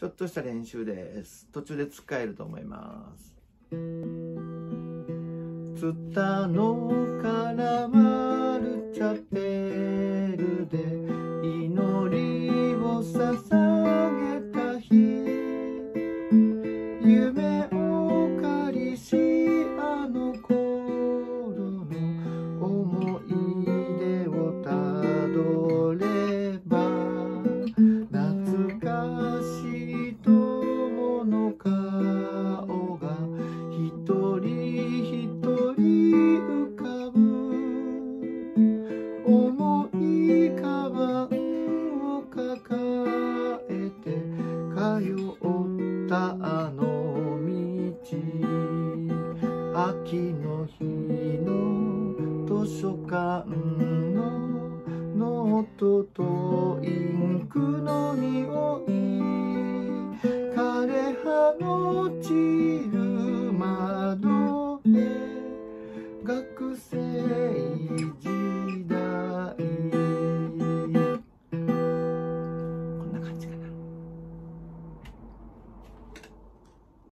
ちょっとした練習です。途中で使えると思います。ツタの絡まるチャペルで祈りを捧げた日、夢を借りしあの頃の思い出をたどれば、懐かしい友の顔が一人一人浮かぶ。重いカバンを抱えて通ったあの道、秋の日の図書館のノートとインクの匂い、枯葉の散る窓へ学生時